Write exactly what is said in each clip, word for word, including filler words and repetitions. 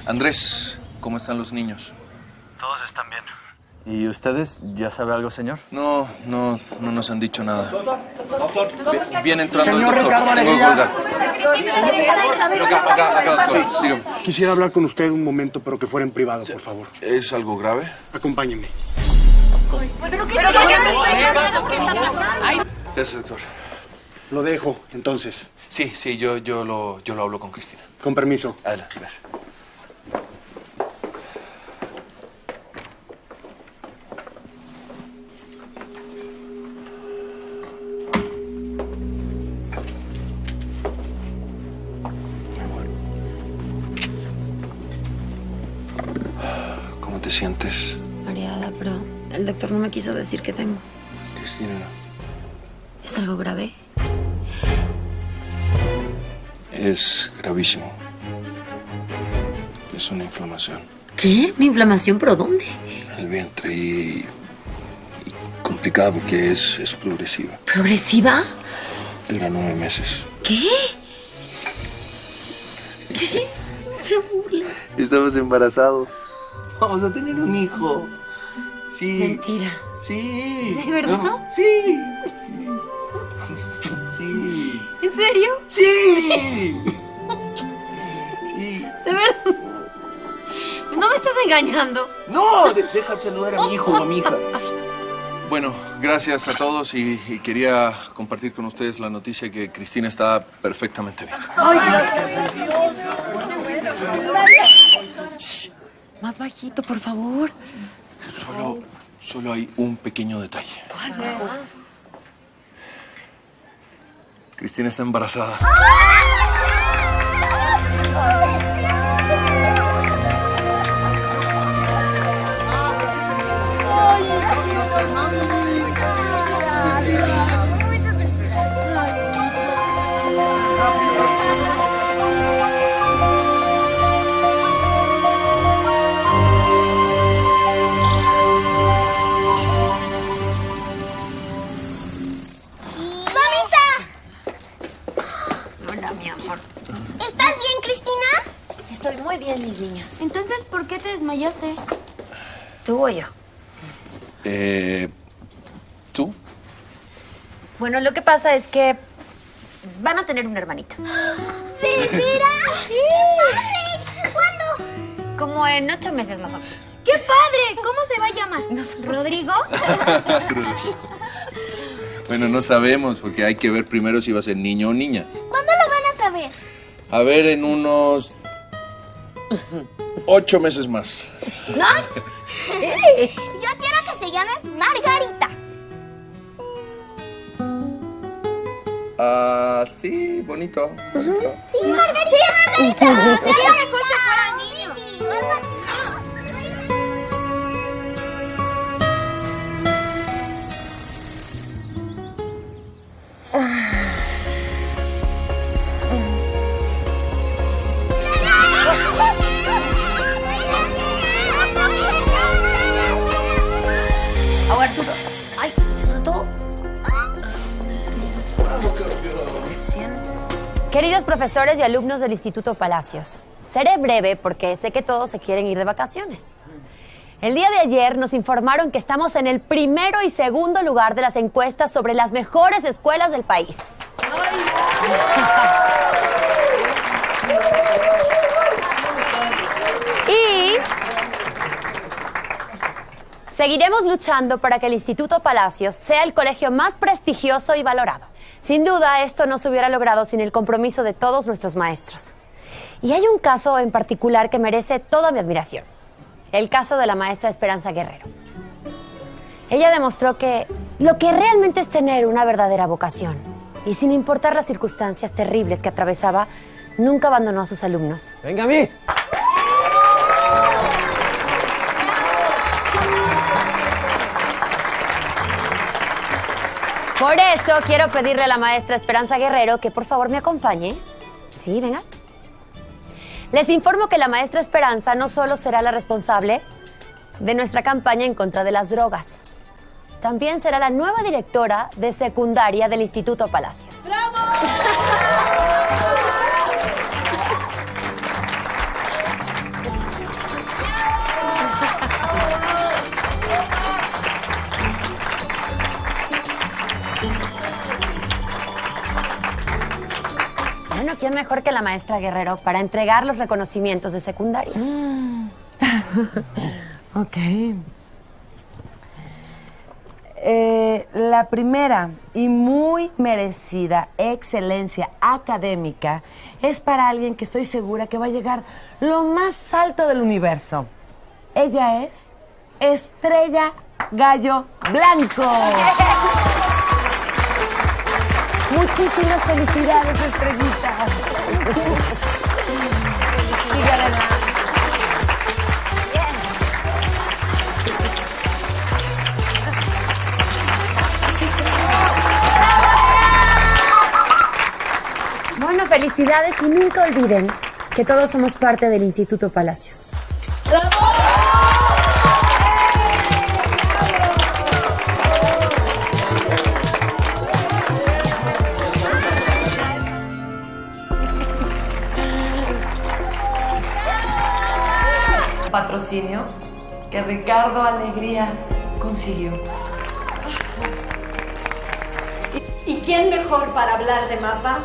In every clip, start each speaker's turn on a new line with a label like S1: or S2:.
S1: Andrés, ¿cómo están los niños?
S2: Todos están bien.
S3: ¿Y ustedes? ¿Ya sabe algo, señor?
S1: No, no, no nos han dicho nada. Bien, viene entrando
S4: Señor
S1: el doctor.
S4: Ricardo
S1: Tengo que
S4: Alegría.
S1: colgar. Acá, acá, acá, doctor. Dígame.
S4: Quisiera hablar con usted un momento, pero que fuera en privado, por favor.
S1: ¿Es algo grave?
S4: Acompáñeme.
S5: ¿Pero qué, ¿Pero qué, ¿Qué está pasando?
S1: Gracias, doctor.
S4: Lo dejo, entonces.
S1: Sí, sí, yo, yo, lo, yo lo hablo con Cristina.
S4: Con permiso.
S1: Adelante, gracias. ¿Cómo te sientes?
S5: Mareada, pero el doctor no me quiso decir qué tengo.
S1: Cristina.
S5: ¿Es algo grave?
S1: Es gravísimo. Es una inflamación.
S5: ¿Qué? ¿Una inflamación? ¿Pero dónde?
S1: En el vientre y... y complicada porque es, es progresiva.
S5: ¿Progresiva?
S1: Dura nueve meses.
S5: ¿Qué? ¿Qué? Se burla.
S1: Estamos embarazados. Vamos a tener un hijo. Sí.
S5: Mentira.
S1: Sí.
S5: ¿De verdad?
S1: No, sí. Sí. Sí.
S5: ¿En serio?
S1: Sí. Sí.
S5: ¿De verdad? No me estás engañando.
S1: No, de, deja saludar a mi hijo o a mi hija. Bueno, gracias a todos y, y quería compartir con ustedes la noticia que Cristina está perfectamente bien.
S5: Ay, gracias.
S6: Más bajito, por favor.
S1: Solo, solo hay un pequeño detalle.
S6: ¿Cuál es?
S1: Cristina está embarazada.
S7: ¿Estás bien, Cristina?
S5: Estoy muy bien, mis niños.
S7: Entonces, ¿por qué te desmayaste?
S5: ¿Tú o yo?
S1: Eh, ¿Tú?
S5: Bueno, lo que pasa es que van a tener un hermanito.
S7: ¿De veras? Sí. ¿Cuándo?
S5: Como en ocho meses más o menos.
S7: ¡Qué padre! ¿Cómo se va a llamar? ¿Rodrigo?
S1: Bueno, no sabemos porque hay que ver primero si va a ser niño o niña.
S7: ¿Cuándo lo van a saber?
S1: A ver, en unos ocho meses más.
S7: ¿No? Yo quiero que se llame Margarita.
S1: Ah, sí, bonito. bonito.
S7: Sí, Margarita. Sí, Margarita. Sería mejor que fuera niño.
S5: Ahora, Arturo. ¡Ay! Se soltó. Queridos profesores y alumnos del Instituto Palacios, seré breve porque sé que todos se quieren ir de vacaciones. El día de ayer nos informaron que estamos en el primero y segundo lugar de las encuestas sobre las mejores escuelas del país. Y seguiremos luchando para que el Instituto Palacios sea el colegio más prestigioso y valorado. Sin duda, esto no se hubiera logrado sin el compromiso de todos nuestros maestros. Y hay un caso en particular que merece toda mi admiración. El caso de la maestra Esperanza Guerrero. Ella demostró que lo que realmente es tener una verdadera vocación, y sin importar las circunstancias terribles que atravesaba, nunca abandonó a sus alumnos.
S3: ¡Venga, Miss!
S5: Por eso quiero pedirle a la maestra Esperanza Guerrero que por favor me acompañe. Sí, venga. Les informo que la maestra Esperanza no solo será la responsable de nuestra campaña en contra de las drogas, también será la nueva directora de secundaria del Instituto Palacios. ¿quién mejor que la maestra Guerrero para entregar los reconocimientos de secundaria?
S6: Mm. Ok. Eh, la primera y muy merecida excelencia académica es para alguien que estoy segura que va a llegar lo más alto del universo. Ella es Estrella Gallo Blanco. Muchísimas felicidades, Estrellita.
S5: Bueno, felicidades y nunca olviden que todos somos parte del Instituto Palacios.
S6: Patrocinio que Ricardo Alegría consiguió.
S5: ¿Y quién mejor para hablar de mapa?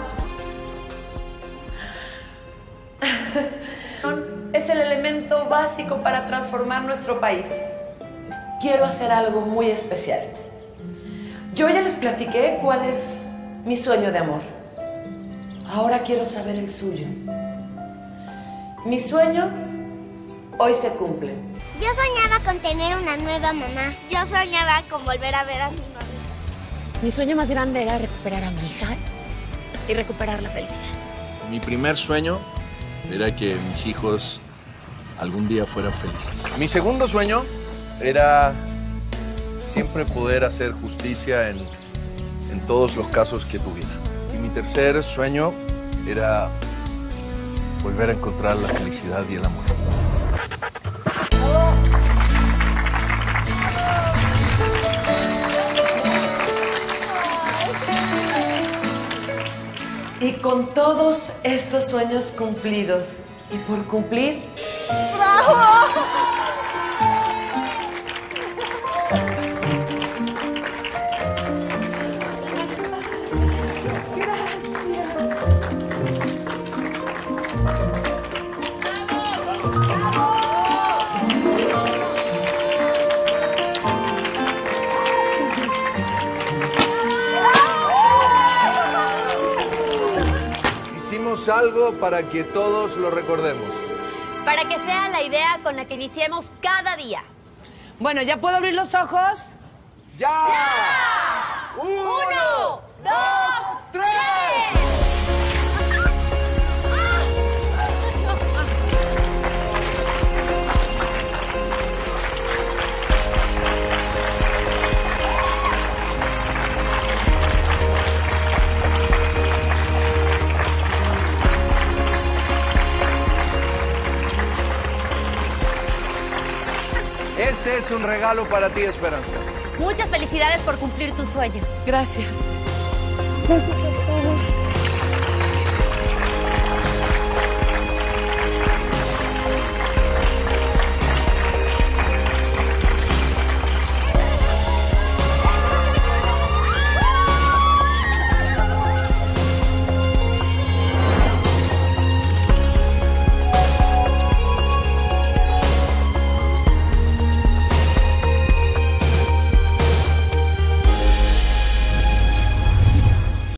S6: Es el elemento básico para transformar nuestro país. Quiero hacer algo muy especial. Yo ya les platiqué cuál es mi sueño de amor. Ahora quiero saber el suyo. Mi sueño hoy se cumple.
S7: Yo soñaba con tener una nueva mamá. Yo soñaba con volver a ver a mi mamá.
S5: Mi sueño más grande era recuperar a mi hija y recuperar la felicidad.
S1: Mi primer sueño era que mis hijos algún día fueran felices. Mi segundo sueño era siempre poder hacer justicia en, en todos los casos que tuviera. Y mi tercer sueño era volver a encontrar la felicidad y el amor.
S6: Y con todos estos sueños cumplidos y por cumplir...
S7: ¡Bravo!
S1: Hicimos algo para que todos lo recordemos.
S5: Para que sea la idea con la que iniciemos cada día.
S6: Bueno, ¿ya puedo abrir los ojos?
S1: ¡Ya!
S5: ¡Ya!
S1: ¡Uno!
S5: ¡Uno, dos, tres!
S1: Este es un regalo para ti, Esperanza.
S5: Muchas felicidades por cumplir tu sueño.
S6: Gracias.
S5: Gracias.